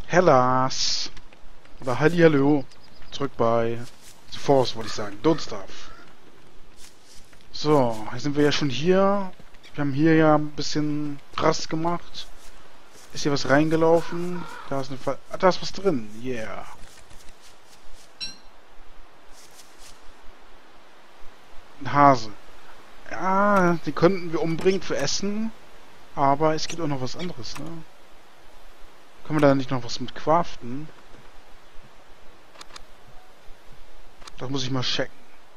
Hellas. Oder Hallihallo. Zurück bei The Force, wollte ich sagen. Don't Starve. So, jetzt sind wir ja schon hier. Wir haben hier ja ein bisschen Rast gemacht. Ist hier was reingelaufen? Da ist eine da ist was drin. Yeah. Ein Hase. Ja, die könnten wir umbringen für Essen. Aber es gibt auch noch was anderes, ne? Können wir da nicht noch was mit craften? Das muss ich mal checken.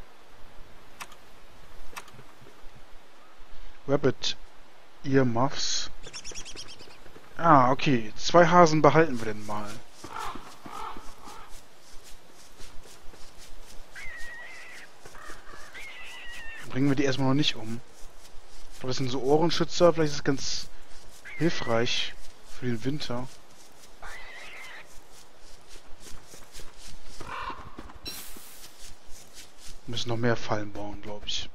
Rabbit Earmuffs. Ah, okay. 2 Hasen behalten wir denn mal. Bringen wir die erstmal noch nicht um. Ich glaube, das sind so Ohrenschützer. Vielleicht ist es ganz hilfreich für den Winter. Wir müssen noch mehr Fallen bauen, glaube ich.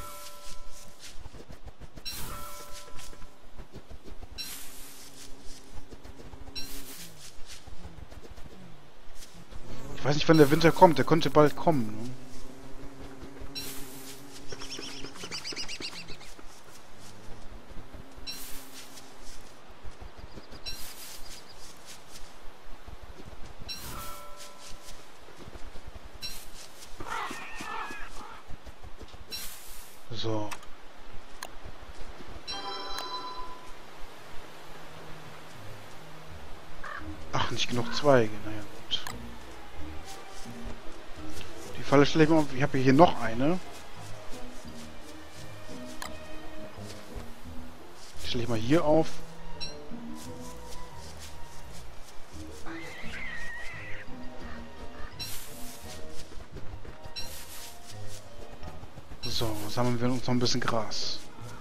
Ich weiß nicht, wann der Winter kommt. Der könnte bald kommen. Ne? So. Ach, nicht genug Zweige. Naja, gut. Die Falle stelle ich mal auf. Ich habe hier noch eine. Die stelle ich mal hier auf. So, sammeln wir uns noch ein bisschen Gras.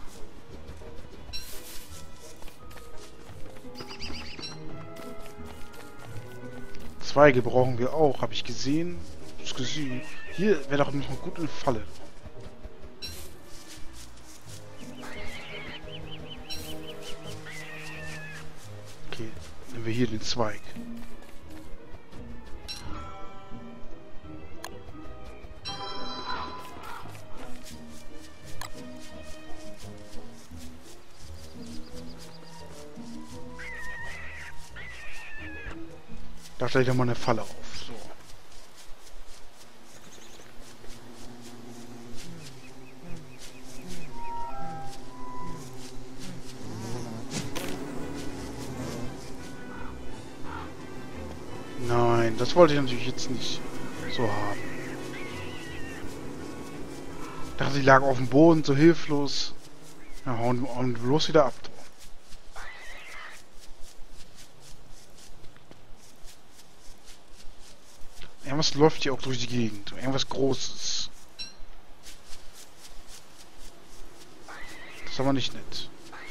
Zweige brauchen wir auch, habe ich gesehen. Das gesehen. Hier wäre doch noch eine gute Falle. Okay, nehmen wir hier den Zweig. Da stelle ich doch mal eine Falle auf. So. Nein, das wollte ich natürlich jetzt nicht so haben. Ich dachte, die lag auf dem Boden, so hilflos. Ja, hauen bloß wieder ab. Irgendwas läuft hier auch durch die Gegend. Irgendwas Großes. Das ist aber nicht nett.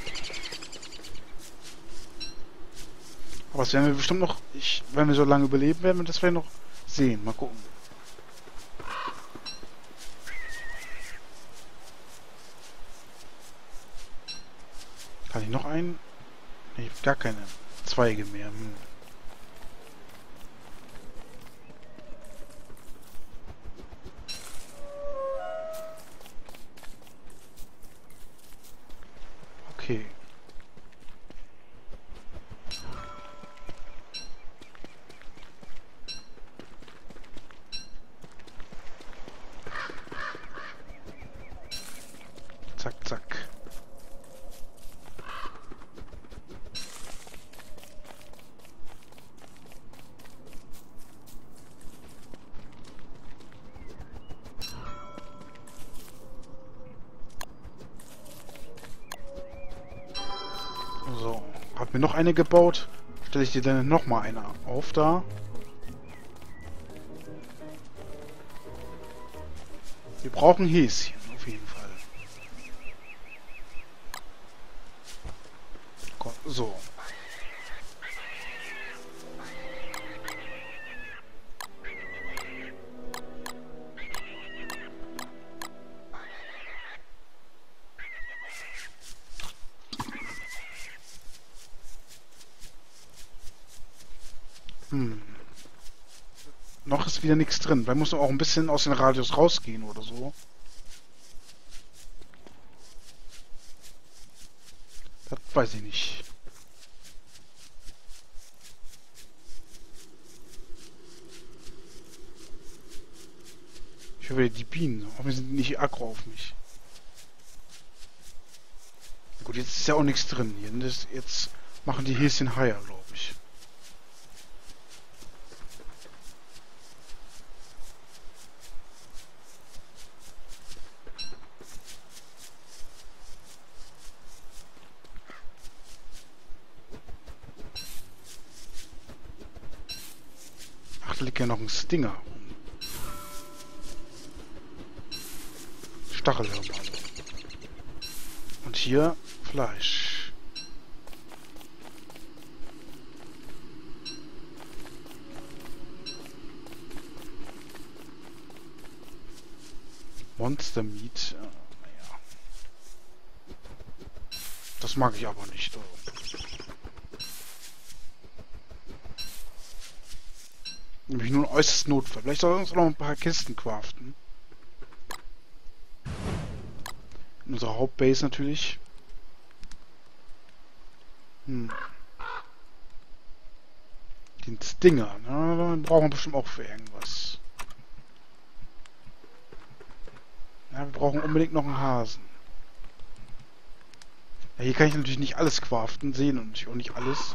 Aber das werden wir bestimmt noch... wenn wir so lange überleben, werden wir das vielleicht noch sehen. Mal gucken. Kann ich noch einen? Nee, ich hab gar keine Zweige mehr. Hm. Okay. Zack, zack. So, hab mir noch eine gebaut. Stelle ich dir dann noch mal eine auf da. Wir brauchen Häschen, auf jeden Fall. So. Hm. Noch ist wieder nichts drin. Da muss man auch ein bisschen aus dem Radius rausgehen oder so. Das weiß ich nicht. Ich höre wieder die Bienen. Aber sind nicht aggro auf mich. Gut, jetzt ist ja auch nichts drin hier. Jetzt machen die Häschen Haier, glaube ich. Ach, da liegt ja noch ein Stinger. Stachelhirn. Und hier Fleisch. Monster Meat. Naja. Das mag ich aber nicht. Oh. Nämlich nur ein äußerstes Notfall. Vielleicht soll uns noch ein paar Kisten craften. In unserer Hauptbase natürlich. Den Stinger. Ne? Den brauchen wir bestimmt auch für irgendwas. Ja, wir brauchen unbedingt noch einen Hasen. Ja, hier kann ich natürlich nicht alles craften. Sehen und natürlich auch nicht alles.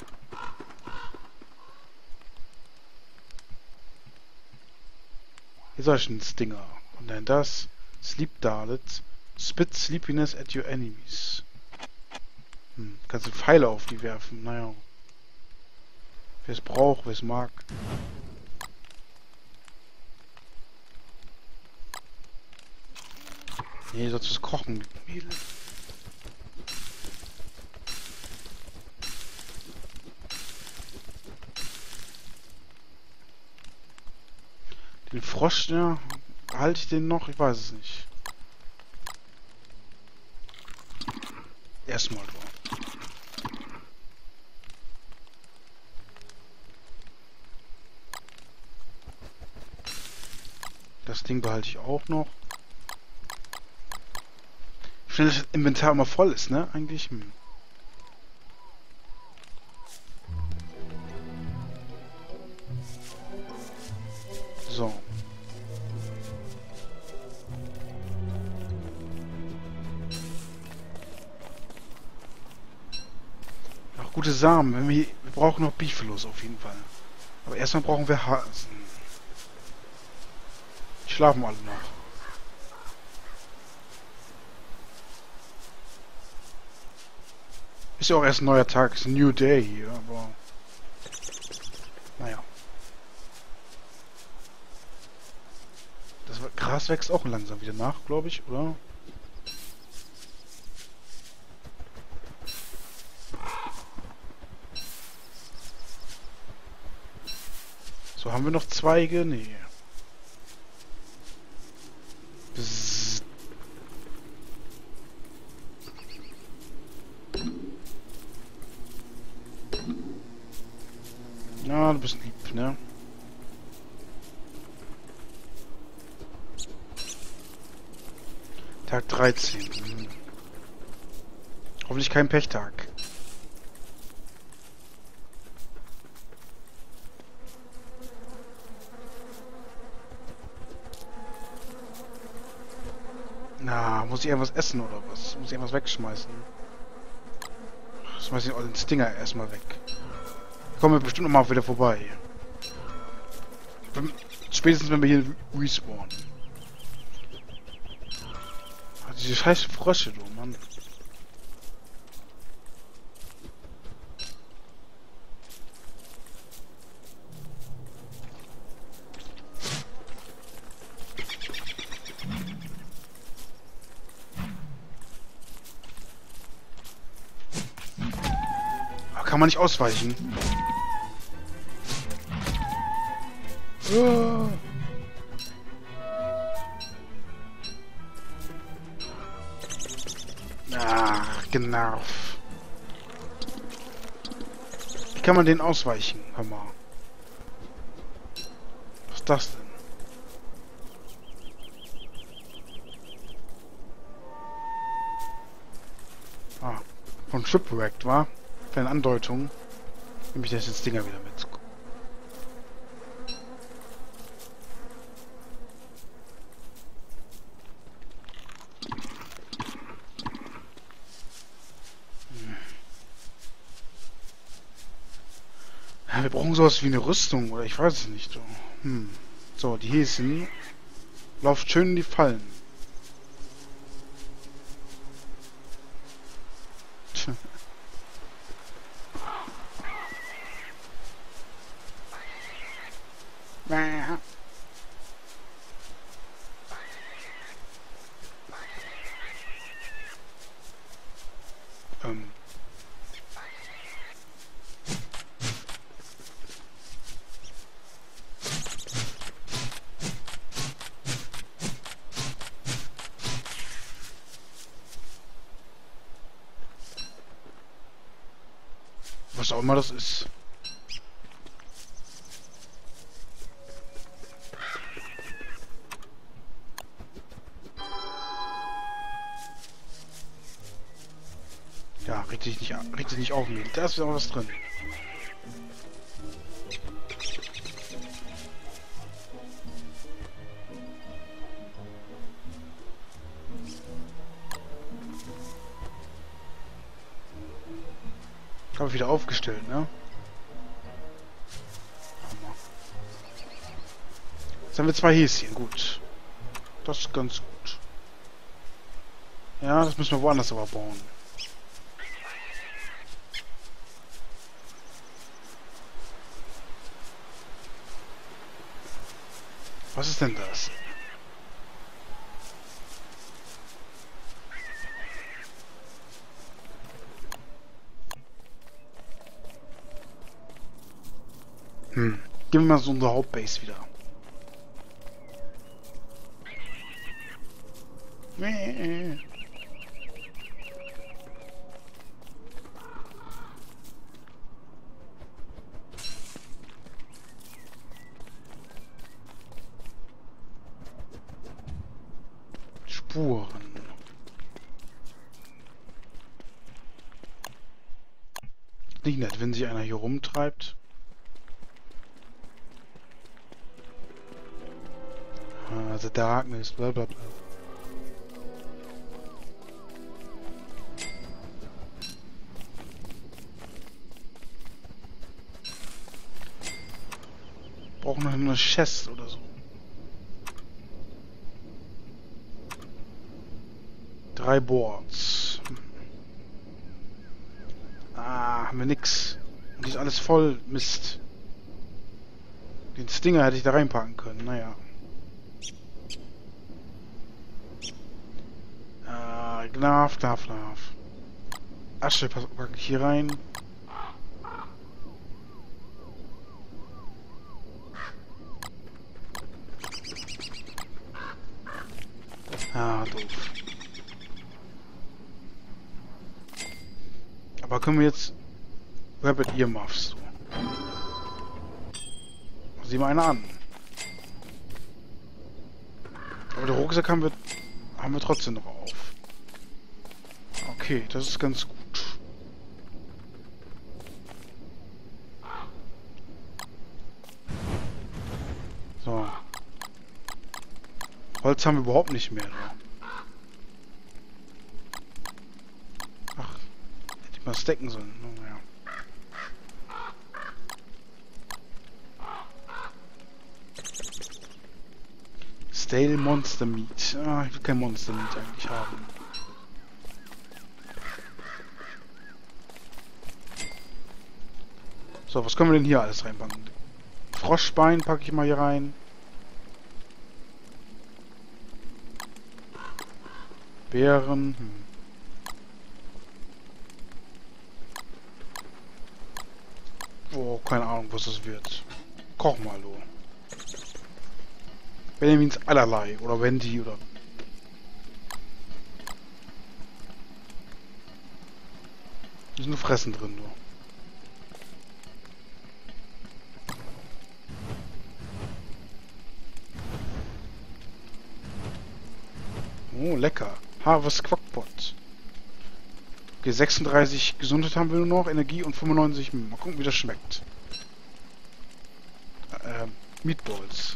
Hier soll ich einen Stinger. Und dann das. Sleep Dalet. Spit Sleepiness at your enemies. Kannst du Pfeile auf die werfen. Naja. Wer es braucht, wer es mag. Nee, sollst du es kochen. Mädel. Den Frosch, ja. Behalte ich den noch? Ich weiß es nicht. Erstmal doch. Das Ding behalte ich auch noch. Wie schnell das Inventar immer voll ist, ne? Eigentlich. So. Ach, gute Samen. Wir brauchen noch Biflos auf jeden Fall. Aber erstmal brauchen wir Hasen. Die schlafen alle noch. Ist ja auch erst ein neuer Tag, ist ein New Day hier, aber... Naja. Das Gras wächst auch langsam wieder nach, glaube ich, oder? So, haben wir noch Zweige? Nee. Bzzz. Ja, du bist lieb, ne? Tag 13. Hoffentlich kein Pechtag. Na, muss ich irgendwas essen oder was? Muss ich irgendwas wegschmeißen? Schmeiß ich den Stinger erstmal weg. Kommen wir bestimmt noch mal wieder vorbei. Spätestens wenn wir hier respawnen. Ach, diese scheiß Frösche, du Mann. Aber kann man nicht ausweichen? Ach, genau. Wie kann man den ausweichen? Hör mal. ist das denn? Ah, von Shipwrecked, wa? Kleine Andeutung. Nehme ich das jetzt Dinger wieder mit. Ja, wir brauchen sowas wie eine Rüstung, oder ich weiß es nicht. So, die Häschen. Lauft schön in die Fallen. Tja. Ähm. Was auch immer das ist. Ja, regt sich nicht auf mich. Da ist ja auch was drin. Habe ich wieder aufgestellt, ne? Hammer. Jetzt haben wir 2 Häschen, gut. Das ist ganz gut. Ja, das müssen wir woanders aber bauen. Was ist denn das? Gehen wir mal so unsere Hauptbase wieder. Spuren. Nicht nett, wenn sich einer hier rumtreibt. The Darkness, bla bla bla. Brauchen noch eine Chest oder so. 3 Boards. Ah, haben wir nix. Und die ist alles voll. Mist. Den Stinger hätte ich da reinpacken können. Naja. Gnaf. Asche packe ich hier rein. Ah, doof. Aber können wir jetzt Rabbit Earmuffs so. Sieh mal einer an. Aber der Rucksack haben wir trotzdem noch auf. Okay, das ist ganz gut. So. Holz haben wir überhaupt nicht mehr. Oder? Ach, hätte ich mal stacken sollen. Naja. Stale Monster Meat. Ah, ich will kein Monster Meat eigentlich haben. So, was können wir denn hier alles reinpacken? Froschbein packe ich mal hier rein. Beeren. Oh, keine Ahnung, was das wird. Koch mal, du. Benjamins allerlei. Oder Wendy oder... Ist nur Fressen drin, du. Oh, lecker. Harvest Quackpot. Okay, 36 Gesundheit haben wir nur noch, Energie und 95. Mal gucken, wie das schmeckt. Meatballs.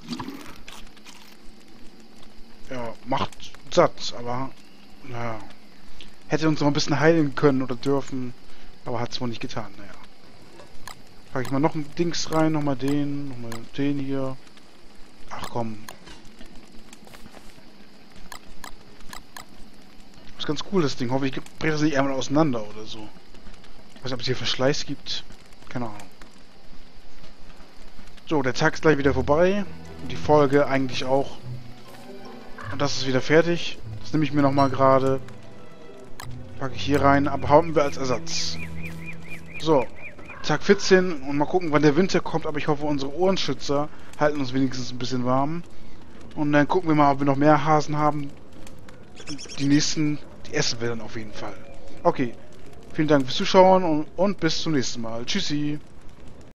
Ja, macht satt, aber naja. Hätte uns noch ein bisschen heilen können oder dürfen, aber hat es wohl nicht getan, naja. Packe ich mal noch ein Dings rein, nochmal den hier. Ach komm. Ist ganz cool, das Ding. Hoffe ich, bricht das nicht einmal auseinander oder so. Ich weiß nicht, ob es hier Verschleiß gibt. Keine Ahnung. So, der Tag ist gleich wieder vorbei. Und die Folge eigentlich auch. Und das ist wieder fertig. Das nehme ich mir nochmal gerade. Packe ich hier rein. Aber haben wir als Ersatz. So. Tag 14. Und mal gucken, wann der Winter kommt. Aber ich hoffe, unsere Ohrenschützer halten uns wenigstens ein bisschen warm. Und dann gucken wir mal, ob wir noch mehr Hasen haben. Die nächsten, die essen wir dann auf jeden Fall. Okay. Vielen Dank fürs Zuschauen und bis zum nächsten Mal. Tschüssi.